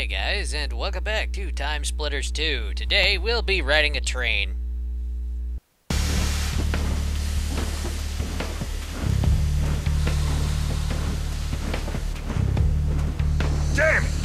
guys, and welcome back to TimeSplitters 2. Today, we'll be riding a train. Damn it!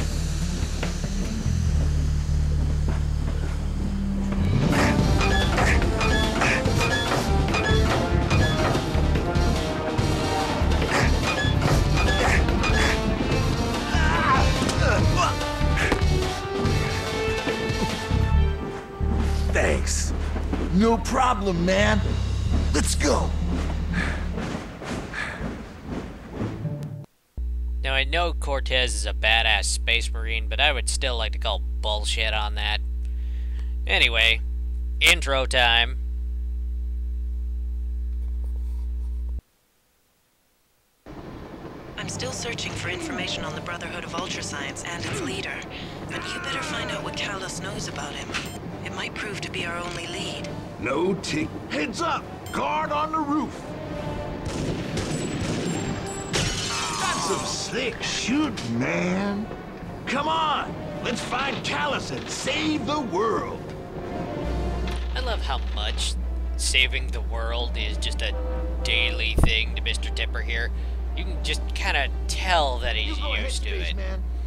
Thanks. No problem, man. Let's go. Now, I know Cortez is a badass space marine, but I would still like to call bullshit on that. Anyway, intro time. I'm still searching for information on the Brotherhood of Ultrascience and its leader, but you better find out what Kalos knows about him. It might prove to be our only lead. No tick. Heads up! Guard on the roof! That's some slick shooting, man. Come on! Let's find Kalos and save the world! I love how much saving the world is just a daily thing to Mr. Tipper here. You can just kind of tell that he's used to it.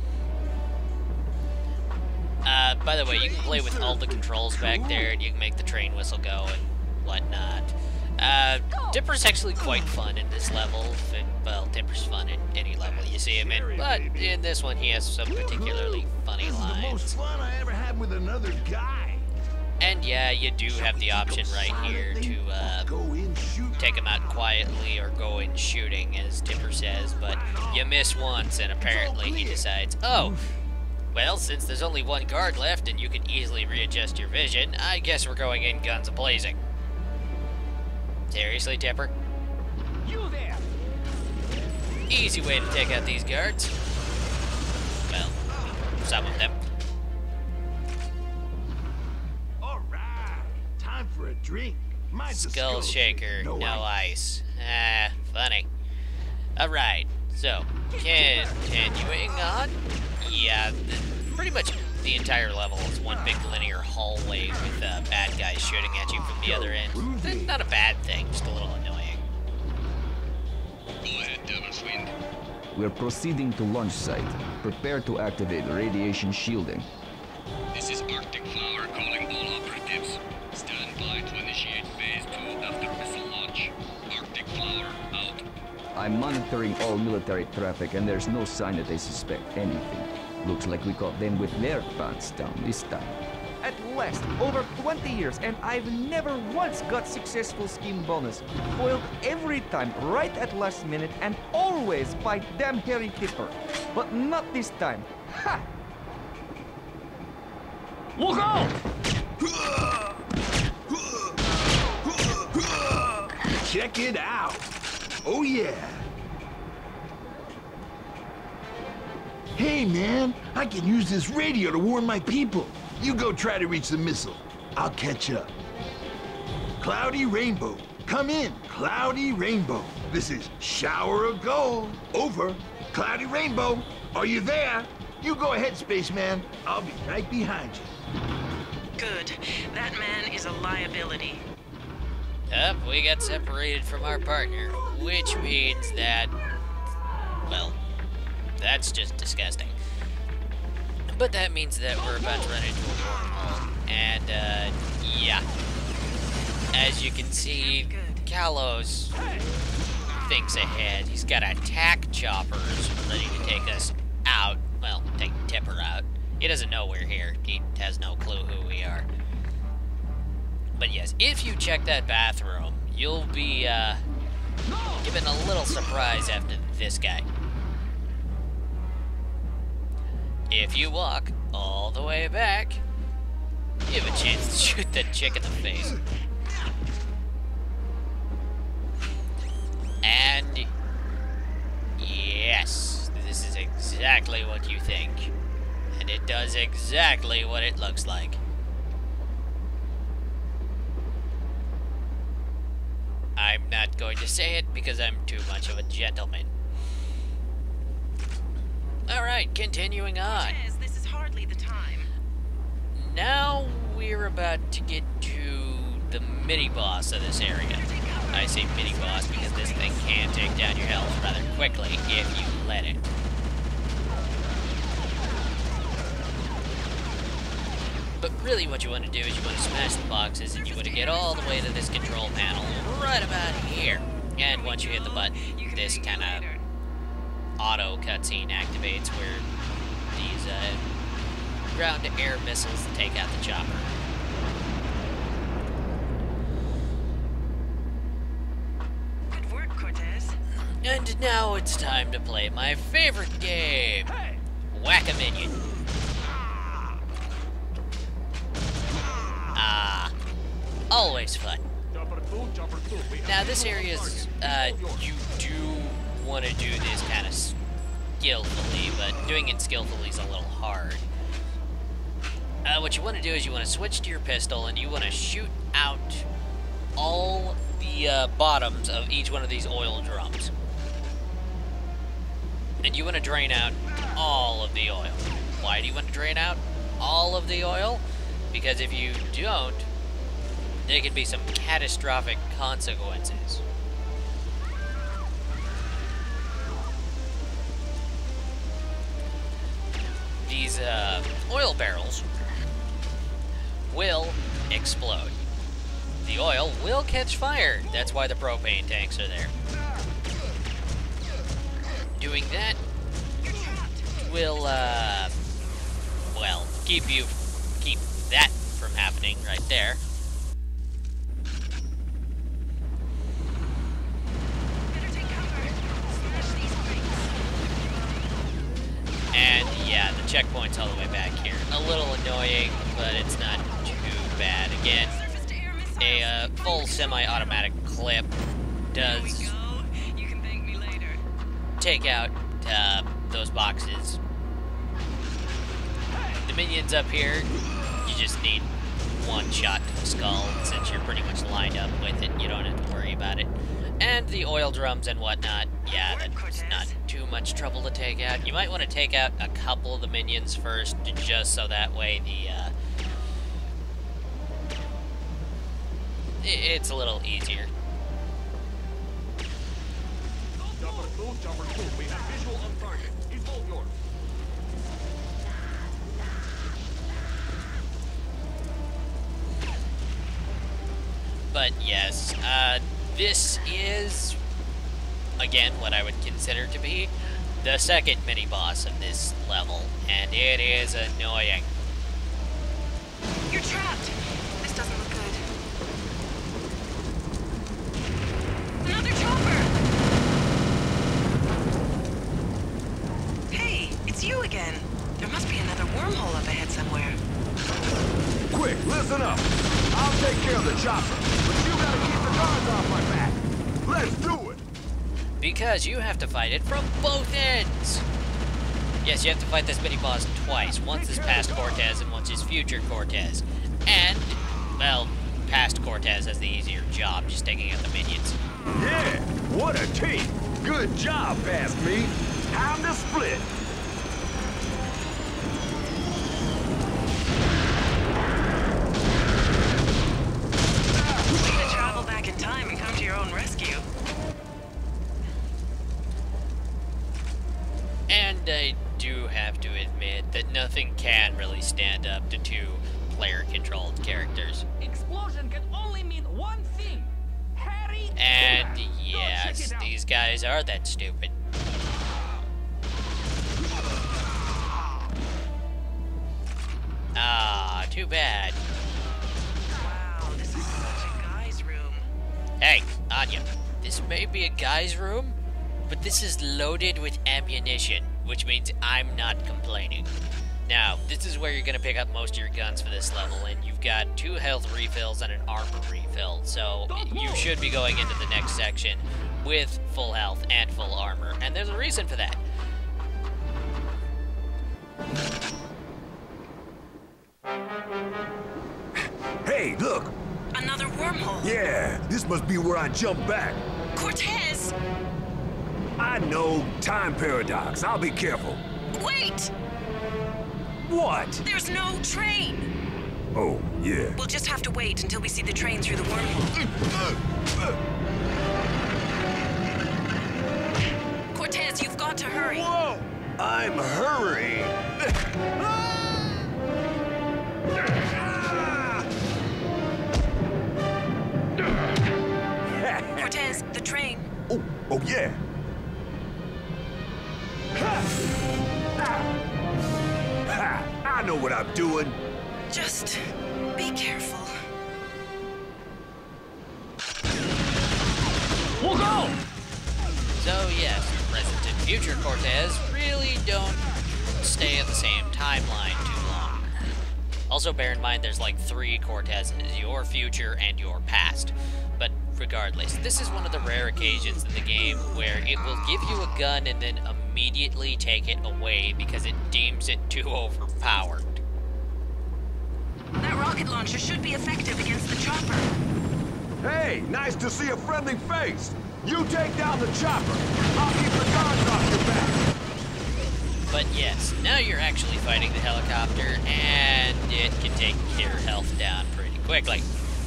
By the way, you can play with all the controls back there, and you can make the train whistle go and whatnot. Tipper's actually quite fun in this level. Well, Tipper's fun in any level you see him in, but in this one he has some particularly funny lines. This is the most fun I ever had with another guy. And yeah, you do have the option right here to take him out quietly or go in shooting, as Tipper says, but you miss once and apparently he decides, oh, well, since there's only one guard left and you can easily readjust your vision, I guess we're going in guns a-blazing. Seriously, Tipper? You there! Easy way to take out these guards. Well, some of them. Alright, time for a drink. Mine's a Skull shaker, no ice. Ah, funny. Alright, so, continuing on. Yeah, pretty much the entire level is one big linear hallway with bad guys shooting at you from the other end. That's not a bad thing, just a little annoying. Go ahead, Devil's Wind. We're proceeding to launch site. Prepare to activate radiation shielding. This is Arctic Flower calling all operatives. Stand by to initiate Phase 2 after missile launch. Arctic Flower out. I'm monitoring all military traffic and there's no sign that they suspect anything. Looks like we caught them with their pants down this time. At last, over 20 years, and I've never once got successful scheme bonus. Foiled every time, right at last minute, and always by damn Harry Tipper. But not this time. Ha! Look out! Check it out! Oh yeah! Hey man, I can use this radio to warn my people. You go try to reach the missile. I'll catch up. Cloudy Rainbow. Come in, Cloudy Rainbow. This is Shower of Gold. Over. Cloudy Rainbow. Are you there? You go ahead, spaceman. I'll be right behind you. Good. That man is a liability. Up, we got separated from our partner, which means that, well, that's just disgusting. But that means that we're about to run into a wormhole. And, yeah. As you can see, Kalos thinks ahead. He's got attack choppers ready to take us out. Well, take Tipper out. He doesn't know we're here. He has no clue who we are. But yes, if you check that bathroom, you'll be, given a little surprise after this guy. If you walk all the way back, you have a chance to shoot that chick in the face. And yes, this is exactly what you think. And it does exactly what it looks like. I'm not going to say it because I'm too much of a gentleman. Alright, continuing on. Cortez, this is hardly you're about to get to the mini-boss of this area. I say mini-boss because this thing can take down your health rather quickly if you let it. But really what you want to do is you want to smash the boxes and you want to get all the way to this control panel right about here. And once you hit the button, this kind of auto cutscene activates where these ground-to-air missiles take out the chopper. Good work, Cortez. And now it's time to play my favorite game, Whack-A-Minion. Always fun. Now this area is, you do want to do this kind of skillfully, but doing it skillfully is a little hard. What you want to do is you want to switch to your pistol and you want to shoot out all the bottoms of each one of these oil drums. And you want to drain out all of the oil. Why do you want to drain out all of the oil? Because if you don't, there could be some catastrophic consequences. These oil barrels will explode. The oil will catch fire. That's why the propane tanks are there. Doing that will, well, keep that from happening right there. And yeah, the checkpoint's all the way back here. A little annoying, but it's not too bad. Again, a full semi-automatic clip does take out those boxes. The minions up here, you just need one shot to the skull. Since you're pretty much lined up with it, you don't have to worry about it. And the oil drums and whatnot, yeah, that's not too much trouble to take out. You might want to take out a couple of the minions first, just so that way it's a little easier. We have visual on target. He's all yours. But yes, this is, again, what I would consider to be the second mini-boss of this level, and it is annoying. You're trapped. This doesn't look good. Another chopper! Hey, it's you again. There must be another wormhole up ahead somewhere. Quick, listen up. I'll take care of the chopper, but you gotta keep the guards off my back. Let's do it! Because you have to fight it from both ends! Yes, you have to fight this mini-boss twice. Once as past Cortez and once as future Cortez. And, well, past Cortez has the easier job, just taking out the minions. Yeah, what a team! Good job, past me. Time to split. Way to travel back in time and come to your own rescue. And I do have to admit that nothing can really stand up to two player-controlled characters. Explosion can only mean one thing. Harry. And yes, these guys are that stupid. Ah, too bad. Wow, this is such a guy's room. Hey, Anya, this may be a guy's room, but this is loaded with ammunition, which means I'm not complaining. Now, this is where you're going to pick up most of your guns for this level, and you've got 2 health refills and an armor refill, so you should be going into the next section with full health and full armor, and there's a reason for that. Hey, look! Another wormhole. Yeah, this must be where I jump back. Cortez! I know, time paradox. I'll be careful. Wait! What? There's no train. Oh, yeah. We'll just have to wait until we see the train through the wormhole. Cortez, you've got to hurry. Whoa! I'm hurrying. Cortez, the train. Oh yeah. I know what I'm doing. Just be careful. We'll go! So yes, present and future Cortez really don't stay at the same timeline too long. Also bear in mind there's like 3 Cortezes, your future and your past. But regardless, this is one of the rare occasions in the game where it will give you a gun and then immediately take it away because it deems it too overpowered. That rocket launcher should be effective against the chopper. Hey, nice to see a friendly face. You take down the chopper. I'll keep the guards off your back. But yes, now you're actually fighting the helicopter, and it can take your health down pretty quickly.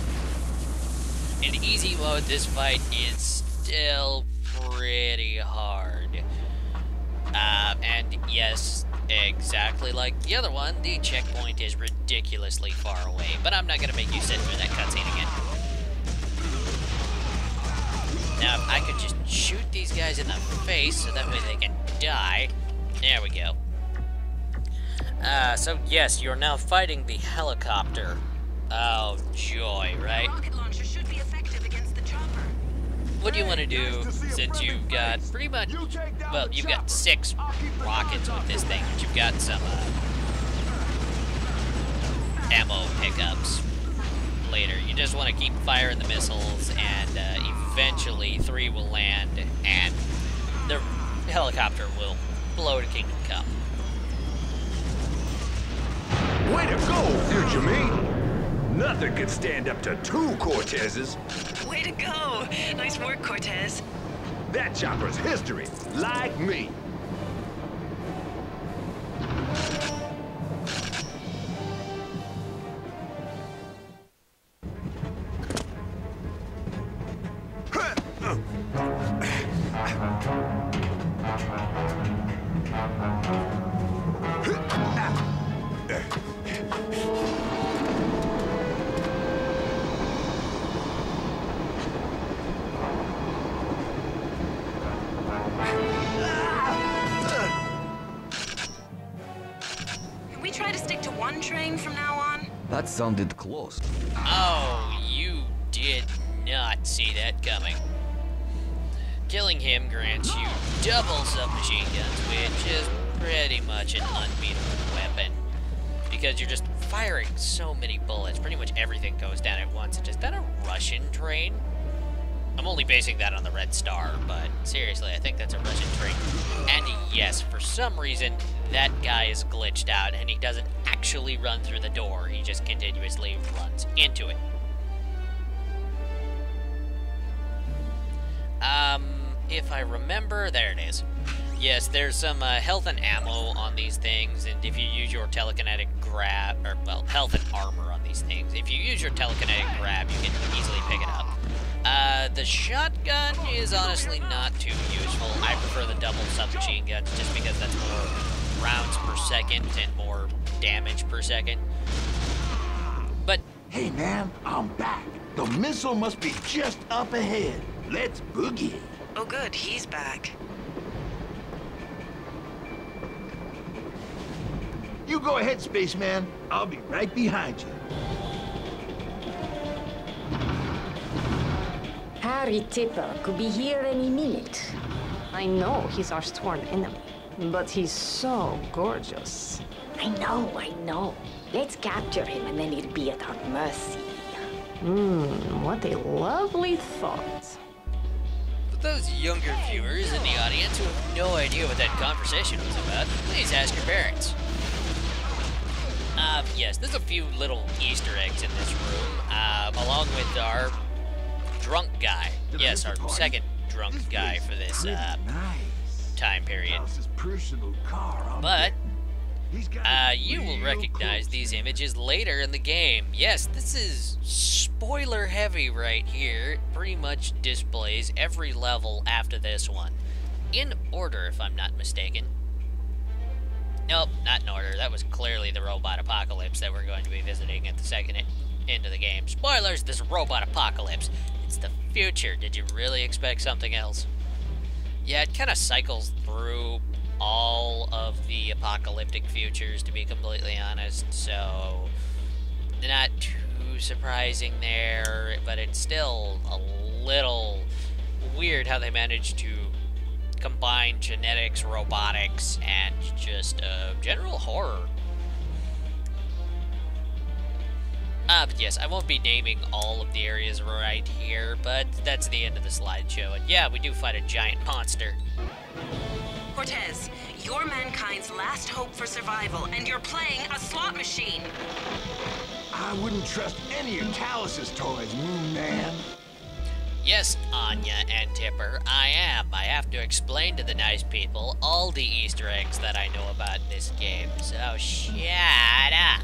In easy mode, this fight is still pretty hard. And yes, exactly like the other one, the checkpoint is ridiculously far away, but I'm not gonna make you sit through that cutscene again. Now, if I could just shoot these guys in the face so that way they can die. There we go. So yes, you're now fighting the helicopter. Oh, joy, right? Rocket launcher should be effective against the chopper. What do you want to do since you've got pretty much, well, you've got 6 rockets with this thing, but you've got some ammo pickups later. You just want to keep firing the missiles, and eventually 3 will land, and the helicopter will blow to Kingdom Come. Way to go, future me. Nothing can stand up to 2 Cortezes. Way to go! Nice work, Cortez. That chopper's history, like me. Can we try to stick to one train from now on? That sounded close. Oh, you did not see that coming. Killing him grants you double submachine guns, which is pretty much an unbeatable weapon. Because you're just firing so many bullets, pretty much everything goes down at once. Is that a Russian train? I'm only basing that on the Red Star, but seriously, I think that's a Russian train. And yes, for some reason, that guy is glitched out, and he doesn't actually run through the door, he just continuously runs into it. If I remember, there it is. Yes, there's some health and ammo on these things, and if you use your telekinetic grab, or, well, health and armor on these things, if you use your telekinetic grab, you can easily pick it up. The shotgun is honestly not too useful. I prefer the double submachine guns just because that's more rounds per second and more damage per second. But Hey, man, I'm back. The missile must be just up ahead. Let's boogie. Oh good, he's back. You go ahead, spaceman. I'll be right behind you. Harry Tipper could be here any minute. I know he's our sworn enemy, but he's so gorgeous. I know. Let's capture him and then he'll be at our mercy. What a lovely thought. for those younger viewers in the audience who have no idea what that conversation was about, please ask your parents. Yes, there's a few little Easter eggs in this room, along with our drunk guy. Yes, our second drunk guy for this time period. But You will recognize these images later in the game. Yes, this is spoiler heavy right here. It pretty much displays every level after this one. In order, if I'm not mistaken. Nope, not in order. That was clearly the robot apocalypse that we're going to be visiting at the second end of the game. Spoilers, this robot apocalypse. It's the future. Did you really expect something else? Yeah, it kind of cycles through all of the apocalyptic futures, to be completely honest, so not too surprising there, but it's still a little weird how they managed to combine genetics, robotics, and just general horror. But yes, I won't be naming all of the areas right here, but that's the end of the slideshow, and yeah, we do fight a giant monster. Cortez, you're mankind's last hope for survival, and you're playing a slot machine. I wouldn't trust any of Talus's toys, Moon Man. Yes, Anya and Tipper, I am. I have to explain to the nice people all the Easter eggs that I know about this game, so shut up.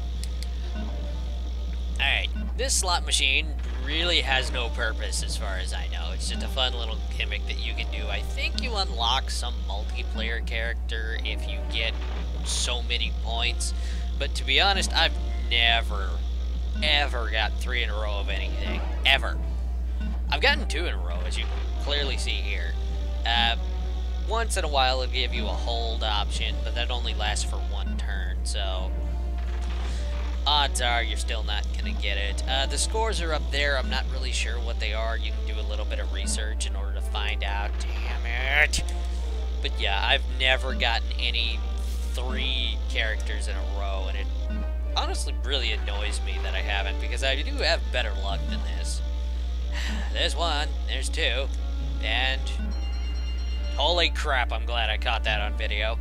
Alright, this slot machine really has no purpose as far as I know. It's just a fun little gimmick that you can do. I think you unlock some multiplayer character if you get so many points, but to be honest, I've never, ever got 3 in a row of anything. Ever. I've gotten 2 in a row, as you can clearly see here. Once in a while it'll give you a hold option, but that only lasts for 1 turn, so odds are you're still not going to get it. The scores are up there. I'm not really sure what they are. You can do a little bit of research in order to find out. Damn it. But yeah, I've never gotten any 3 characters in a row, and it honestly really annoys me that I haven't, because I do have better luck than this. There's 1, there's 2, and holy crap, I'm glad I caught that on video.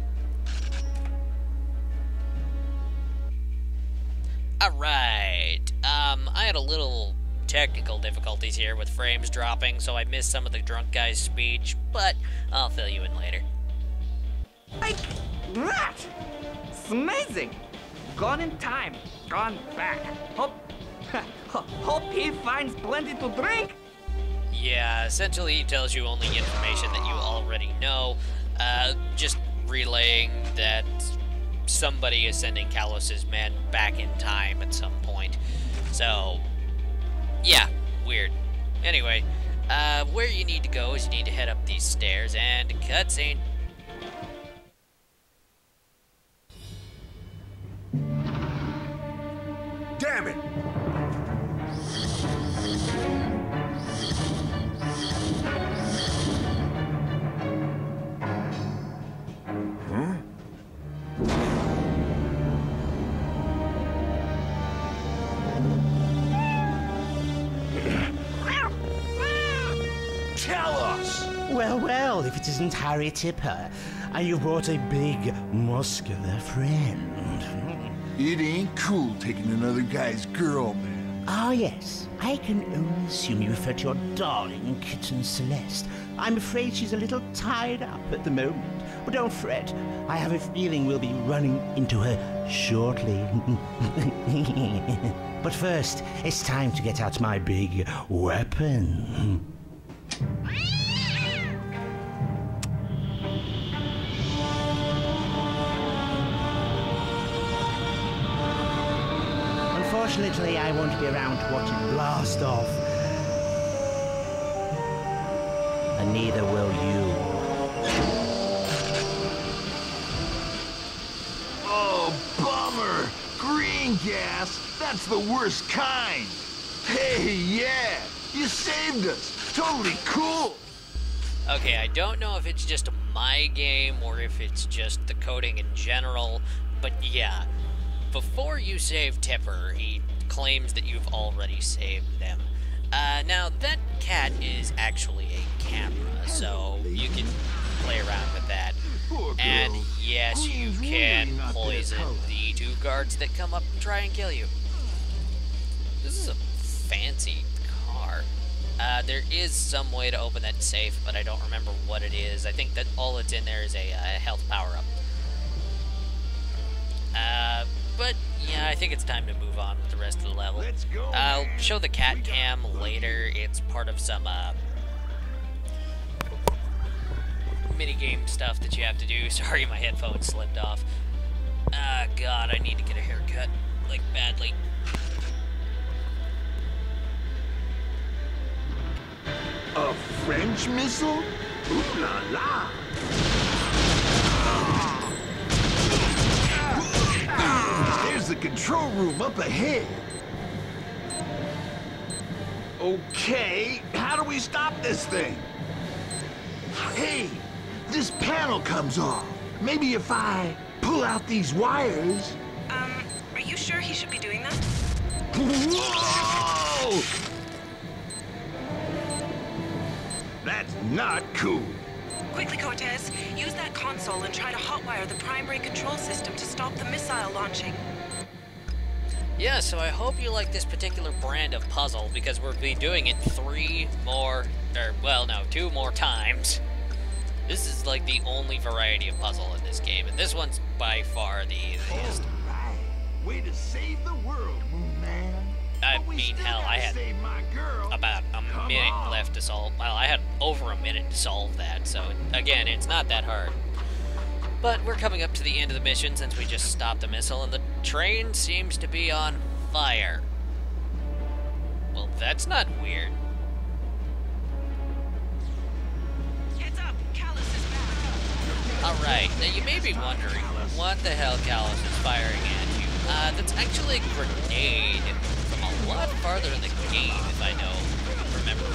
Alright, I had a little technical difficulties here with frames dropping, so I missed some of the drunk guy's speech, but I'll fill you in later. Like that! It's amazing! Gone in time, gone back. Hope he finds plenty to drink! Yeah, essentially he tells you only information that you already know, just relaying that somebody is sending Kalos's men back in time at some point. So, yeah, weird. Anyway, where you need to go is you need to head up these stairs, and cutscene. Damn it! Tell us! Well, well, if it isn't Harry Tipper, and you brought a big, muscular friend. It ain't cool taking another guy's girl, man. Ah, yes. I can only assume you refer to your darling kitten Celeste. I'm afraid she's a little tied up at the moment. But don't fret. I have a feeling we'll be running into her shortly. But first, it's time to get out my big weapon. Unfortunately, I won't be around to watch it blast off. And neither will you. Oh, bummer! Green gas? That's the worst kind! Hey, yeah! You saved us! Totally cool! Okay, I don't know if it's just my game or if it's just the coding in general, but yeah. Before you save Tipper, he claims that you've already saved them. Now, that cat is actually a camera, so you can play around with that. And yes, you can poison the 2 guards that come up and try and kill you. This is a fancy car. There is some way to open that safe, but I don't remember what it is. I think that all that's in there is a health power-up. But yeah, I think it's time to move on with the rest of the level. Let's go, I'll man. show the cat cam later. It's part of some minigame stuff that you have to do. Sorry, my headphones slipped off. Ah, God, I need to get a haircut, like, badly. A French missile? Ooh la la! There's the control room up ahead. Okay, how do we stop this thing? Hey, this panel comes off. Maybe if I pull out these wires... Are you sure he should be doing that? Whoa! That's not cool. Quickly, Cortez, use that console and try to hotwire the primary control system to stop the missile launching. Yeah, so I hope you like this particular brand of puzzle, because we'll be doing it 2 more times. This is like the only variety of puzzle in this game, and this one's by far the easiest. Alright, way to save the world, Moon Man. I But we mean, still hell, I gotta had save my girl. about a Come minute on. left to solve. Well, I had over a minute to solve that, so again, it's not that hard. But we're coming up to the end of the mission since we just stopped the missile, and the train seems to be on fire. Well, that's not weird. Heads up, Callus is back. Alright, now you may be wondering what the hell Callus is firing at you. That's actually a grenade from a lot farther in the game, if I remember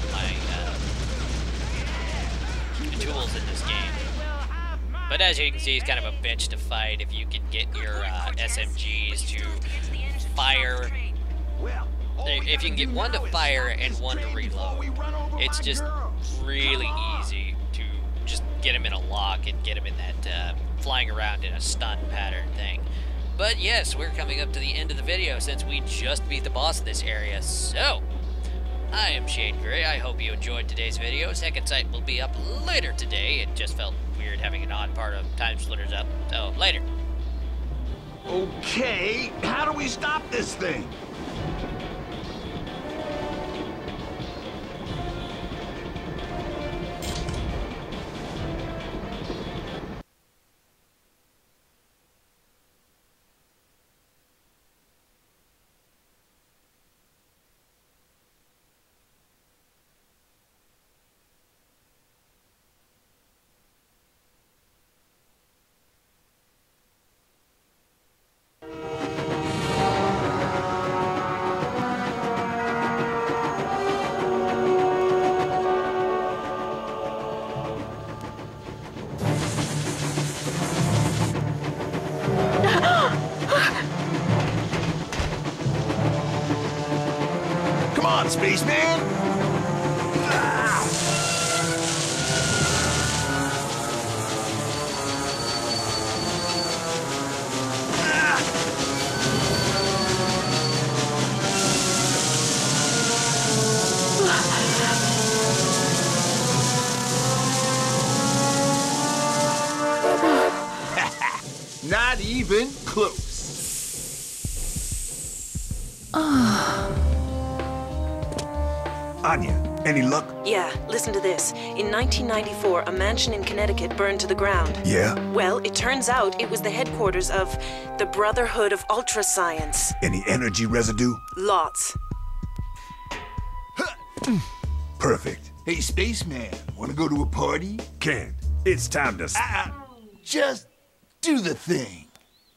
my tools in this game. But as you can see, he's kind of a bitch to fight if you can get your SMGs to fire. Well, all we If you can gotta get do one to now is fire stop and this one to train before we reload, run over it's my just girl. really Come on. easy to just get him in a lock and get him in that flying around in a stun pattern thing. But yes, we're coming up to the end of the video since we just beat the boss in this area, so I am ShadeGrey. I hope you enjoyed today's video. Second sight will be up later today. It just felt weird having an odd part of TimeSplitters up, so later. Okay, how do we stop this thing? Come on, spaceman! Ah! Not even close. Anya, any luck? Yeah, listen to this. In 1994, a mansion in Connecticut burned to the ground. Yeah? Well, it turns out it was the headquarters of the Brotherhood of Ultrascience. Any energy residue? Lots. Perfect. Hey, spaceman, wanna go to a party? Ken, it's time to Just do the thing.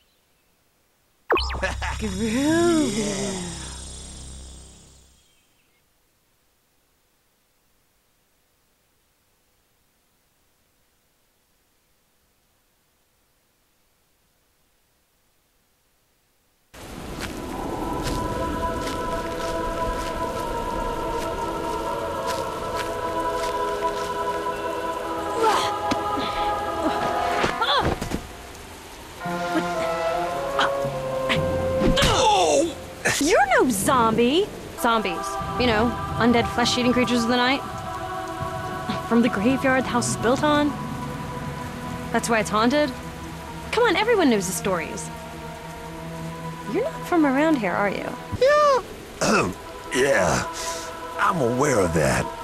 You're no zombie. Zombies. You know, undead flesh-eating creatures of the night. From the graveyard the house is built on. That's why it's haunted. Come on, everyone knows the stories. You're not from around here, are you? Yeah. Yeah. I'm aware of that.